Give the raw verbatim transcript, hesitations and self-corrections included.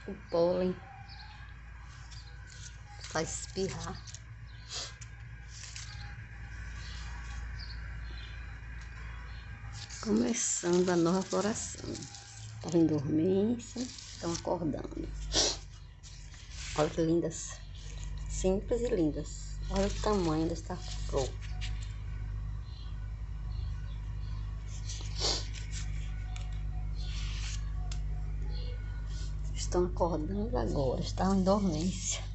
O pólen faz espirrar. Começando a nova floração. Estão em dormência, estão acordando. Olha que lindas. Simples e lindas. Olha o tamanho desta flor. Estão acordando agora, estão em dormência.